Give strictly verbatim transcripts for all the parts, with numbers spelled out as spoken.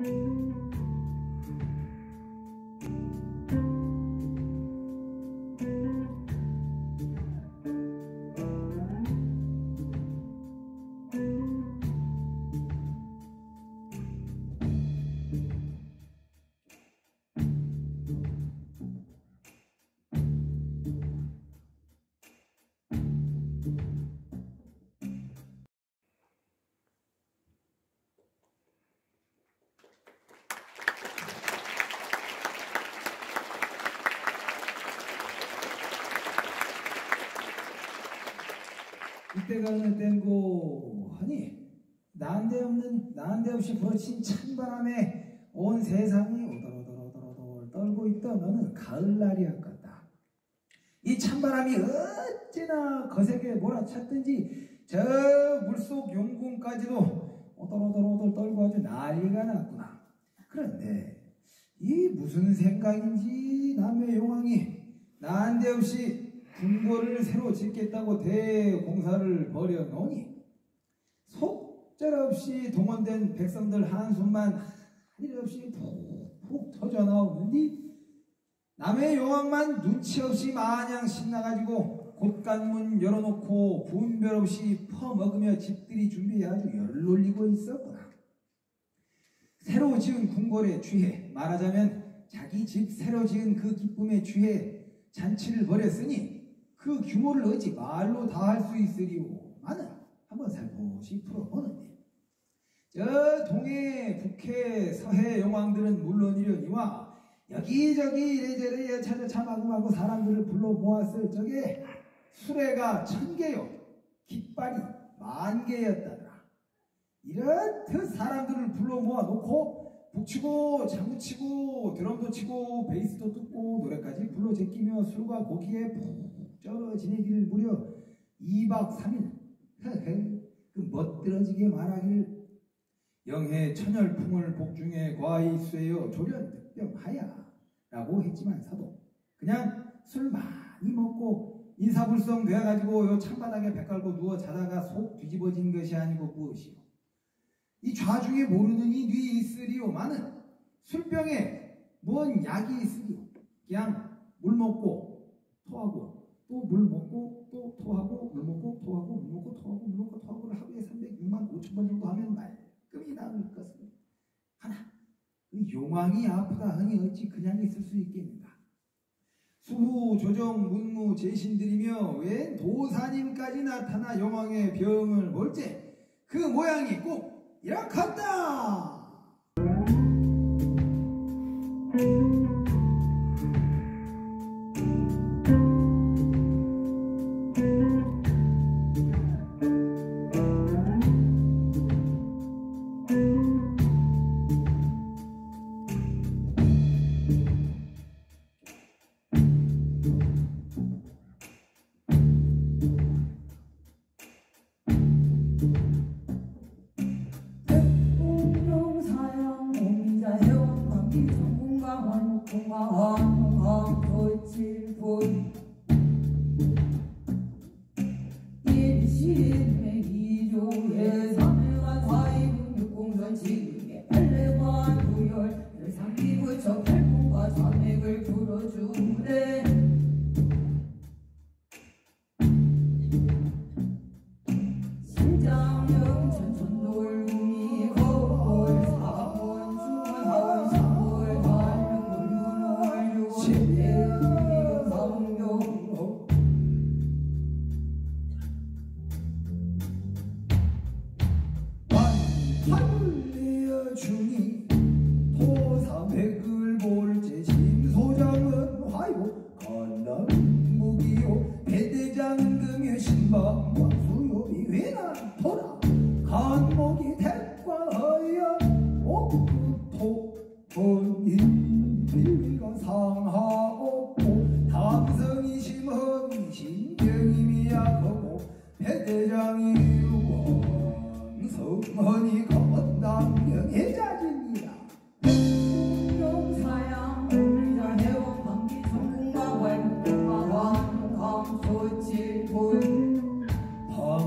이때가 어느 땐고 하니 난데없는 난데없이 불어친 찬바람에 온 세상이 오돌오돌오돌오돌 떨고 있던 어느 가을날이었겠다. 이 찬바람이 어찌나 거세게 몰아쳤든지 저 물속 용궁까지도 오돌오돌오돌 떨고 아주 난리가 났구나. 그런데 이 무슨 생각인지 남의 용왕이 난데없이 궁궐을 새로 짓겠다고 대공사를 벌여놓으니 속절없이 동원된 백성들 한숨만 한일 없이 푹푹 터져나오는디 남의 용왕만 눈치 없이 마냥 신나가지고 곳간문 열어놓고 분별 없이 퍼먹으며 집들이 준비해 아주 열을 올리고 있었구나. 새로 지은 궁궐에 취해 말하자면 자기 집 새로 지은 그 기쁨에 취해 잔치를 벌였으니 그 규모를 어찌 말로 다 할 수 있으리오. 나는 한번 살포시 풀어보는데 저 동해, 북해, 서해 영왕들은 물론이려니와 여기저기 이래저래 찾아차 마구마구 사람들을 불러 모았을 적에 수레가 천 개요 깃발이 만 개였다더라. 이렇듯 사람들을 불러 모아놓고 북치고 장구치고 드럼도 치고 베이스도 뜯고 노래까지 불러 제끼며 술과 고기에 푹 쩔어 지내기를 무려 이박 삼일 그 멋들어지게 말하기를 영해 천열풍을 복중에 과히 쇠여 조련득병하야 라고 했지만서도 그냥 술 많이 먹고 인사불성 되어가지고 요 찬바닥에 배 깔고 누워 자다가 속 뒤집어진 것이 아니고 무엇이요. 이 좌중에 모르는 이 뉘 있으리오마는 술병에 뭔 약이 있으리오. 그냥 물 먹고 토하고 또 물 먹고 또 토하고 물 먹고 토하고 물 먹고 토하고 물 먹고 토하고를 하루에 삼백육만 오천 번 정도 하면 말끔히 나을 것을 하나 그 용왕이 아프다 하니 어찌 그냥 있을 수 있겠는가. 수후 조정 문무 제신들이며 웬 도사님까지 나타나 용왕의 병을 몰제 그 모양이 꼭 이렇겠다.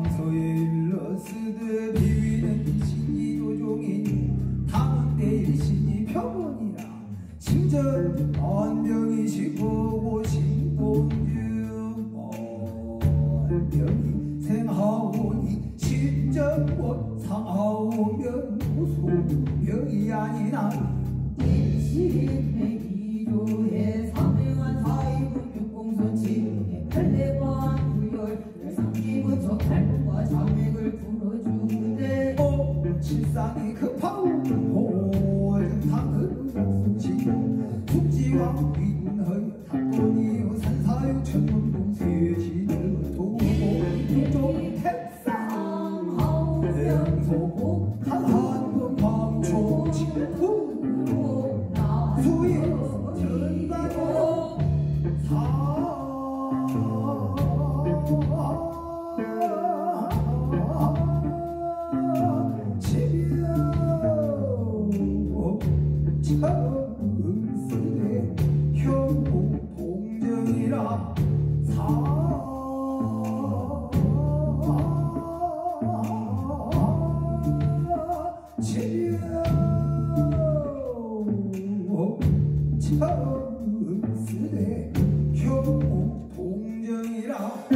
방소에 일러쓰듯 비위는 신이 조종이니 당은 내일 시 일상이 급하고 상을 지고 숙지와 위군허 탑돈이요 산사유 천문동 세시들 도고 북쪽 택상 영소 한한동 광초 칠부 수인 전가요 사 철수의 현복 동정이라 사 철수의 현복 동정이라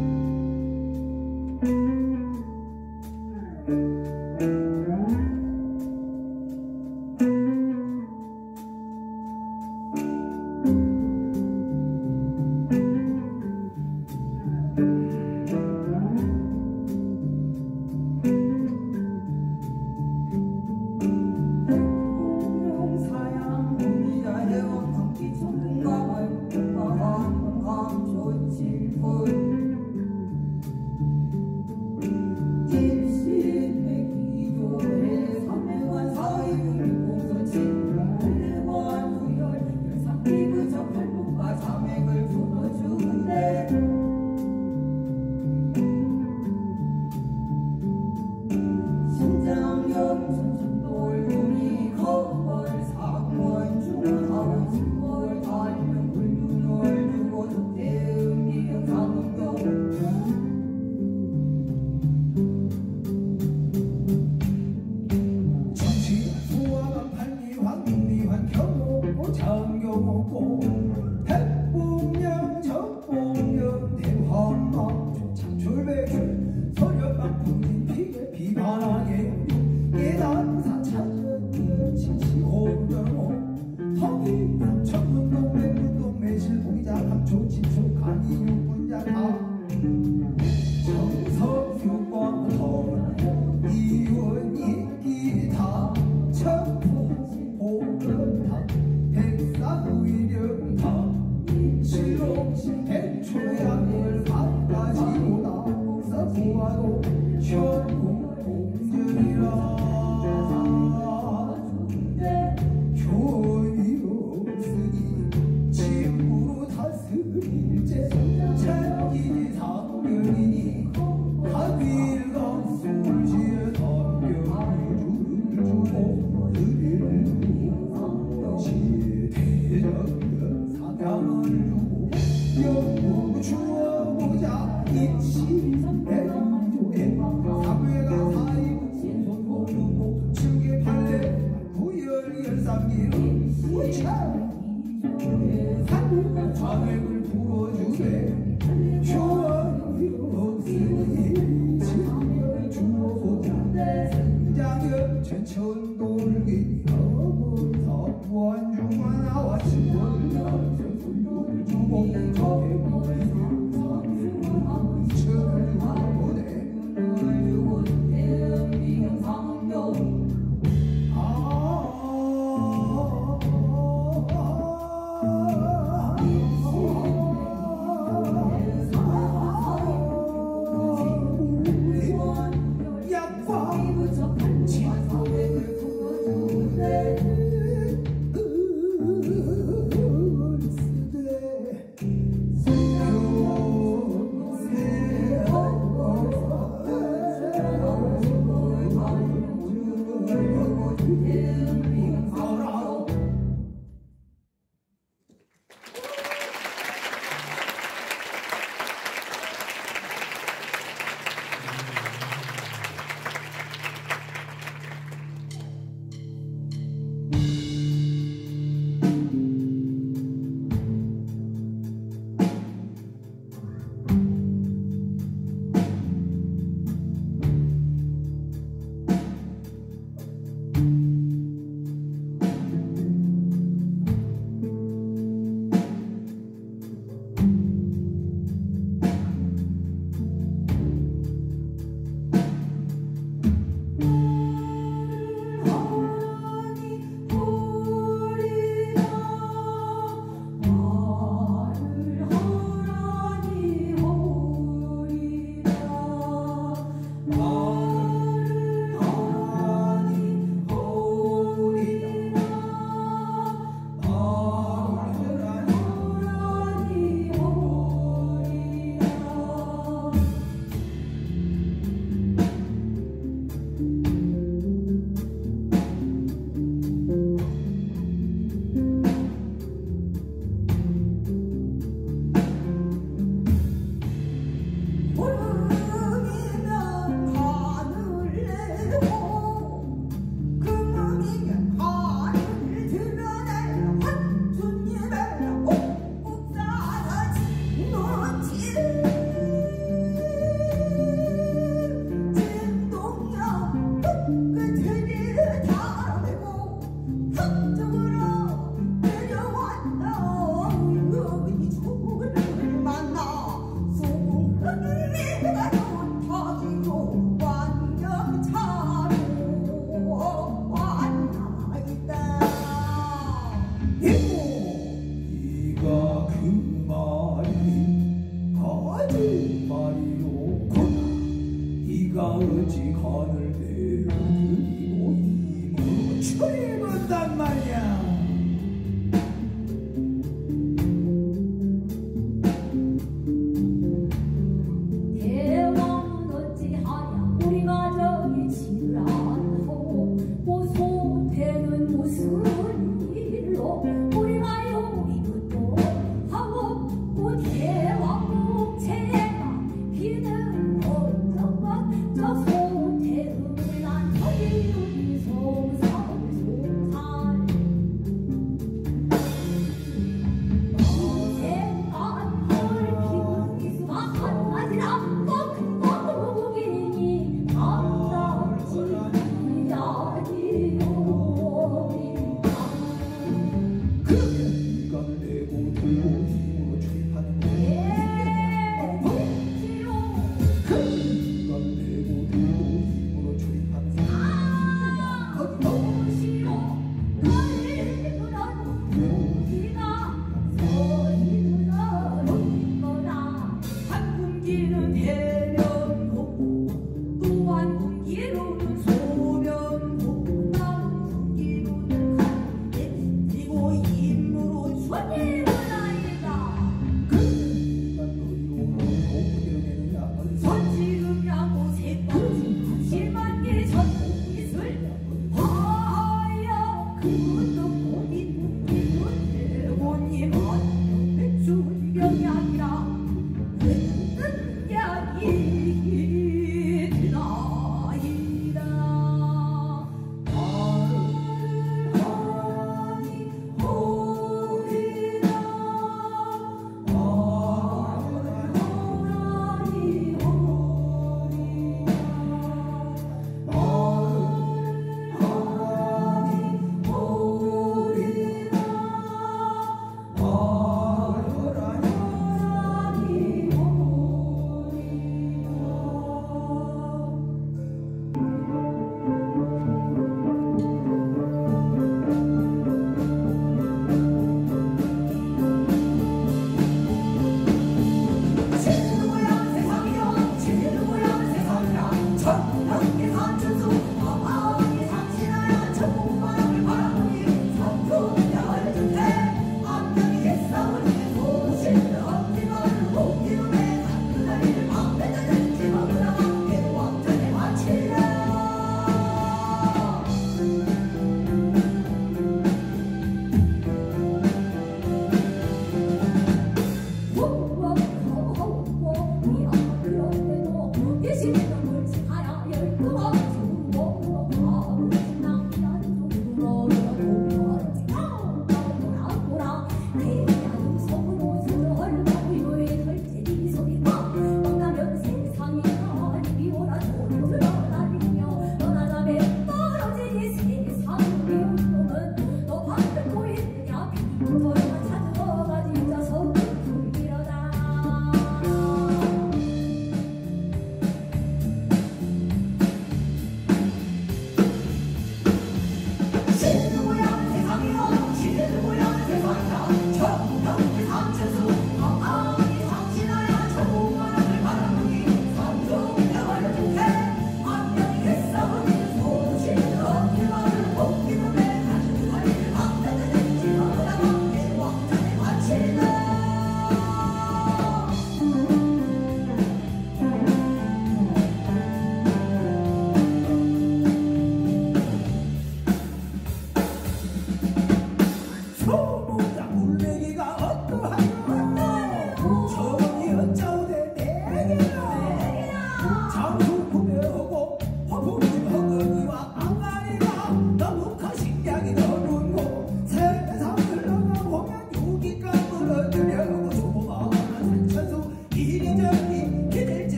장경없고 백봉령 적봉령 대황막 창출배출 서력방 풍진 피게 비반하게 예단사 찾은 칠시호병호 허기 천문동 백문동 매실 공자 감초 진초 간이 육군자 다 정석유광 더 이원 이기 다 천풍 보금다 백사의령다 실록시 백초양을 바까지보다 서부하도 현궁 공전이라 교이 없으니 친구로 다스릴제 찾기지 상견이니 하빌강 술지에 덤벼를 주고 늘 대전은 사랑을 주고 영국 주어보자 입시 백조에 사회가 사이고 손고르고 칠개 팔레 구열 열삼기를 우차 자맥을 불어주래 효원이 없으니 지을 주어보자 생장여 천천돌기 어머서 원중만 나와 신원여 전술료를 주고 저해물을 상승하고 이천을 보내 눈을 주고 대한민국 상경 아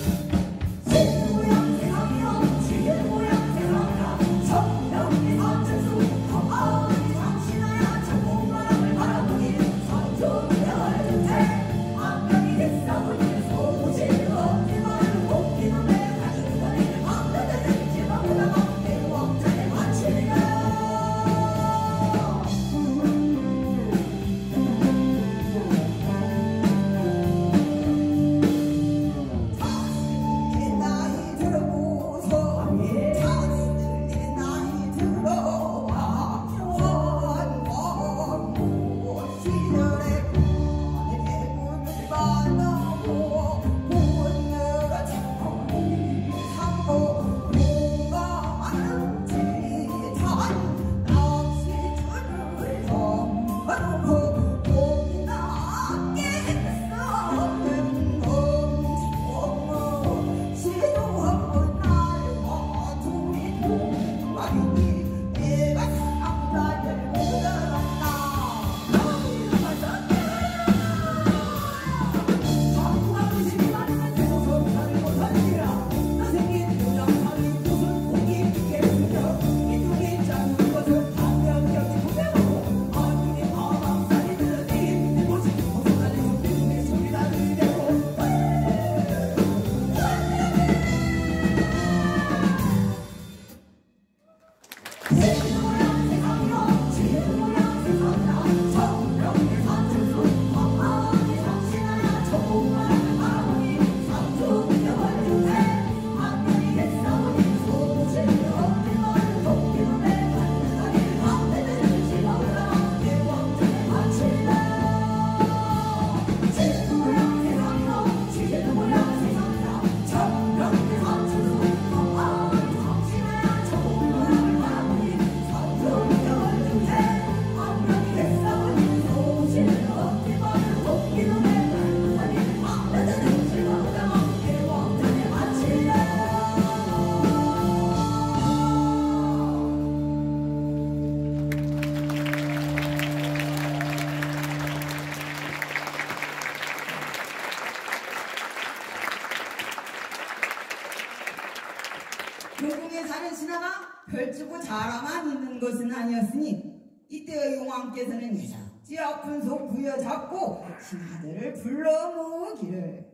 용궁에 사는 신하가 별주고 자라만 있는 것은 아니었으니 이때의 용왕께서는 예적지 아픈 속 부여잡고 신하들을 불러 모으기를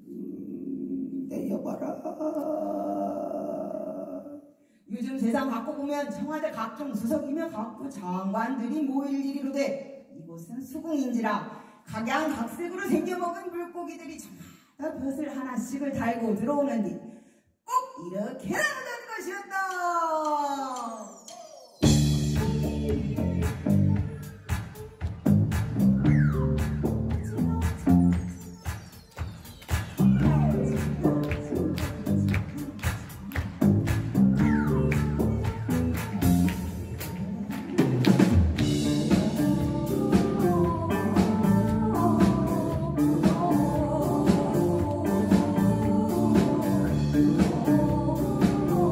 음, 내려봐라. 요즘 세상 갖고 보면 청와대 각종 수석이며 각부 장관들이 모일 일이로되 이곳은 수궁인지라 각양각색으로 생겨먹은 물고기들이 저마다 벼슬 하나씩을 달고 들어오는데 꼭 이렇게 나오는 것이었다. Oh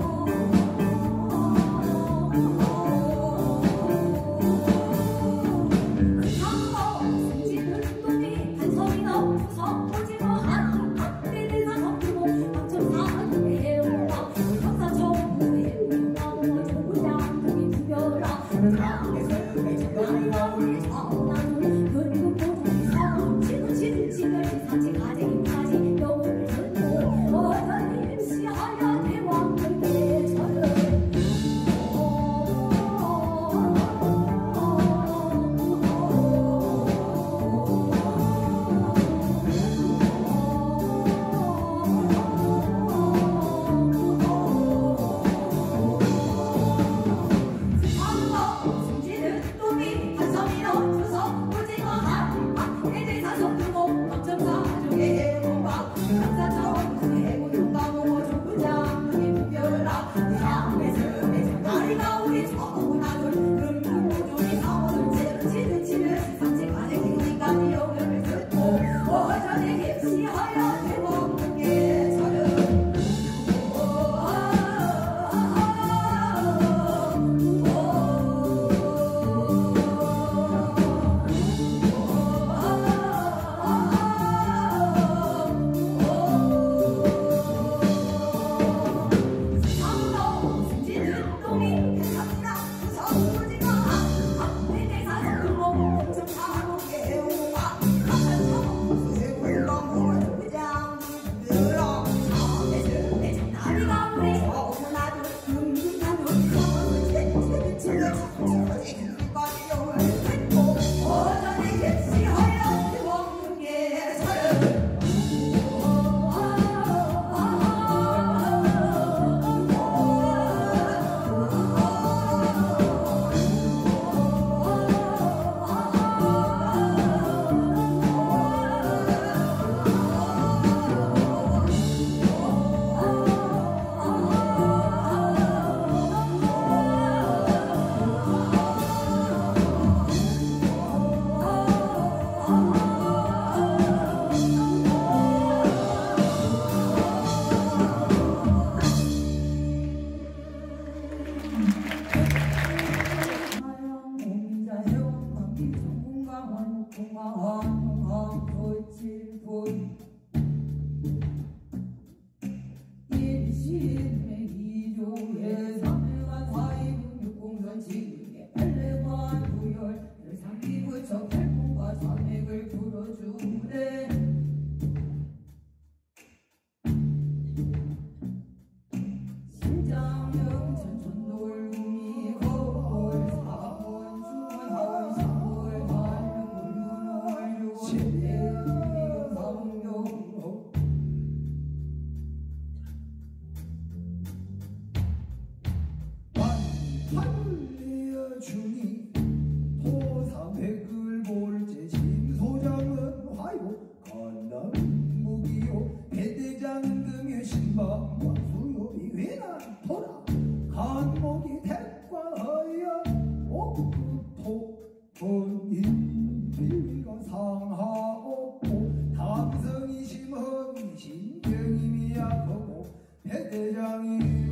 대장은 금유 신방과 수요비 위난 토라 간목이 대과하여 옥토 본인 빌위가 상하옵고 담성이 심은 신경임이 약하고 대대장이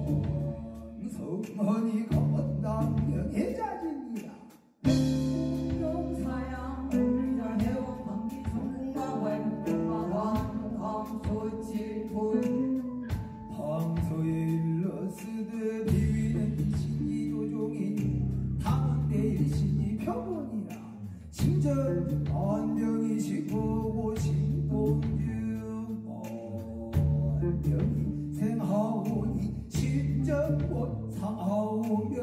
원성헌이 건당경의 자진이라 사양 의자 해원 방기 전국과 외국과 왕감 소칠불 방소에 일러스되 비위는 신이 조종이니 당은대 일신이 표본이라 신전 안명이시고 신동주 안명이 생하오니 신전곧 상하오며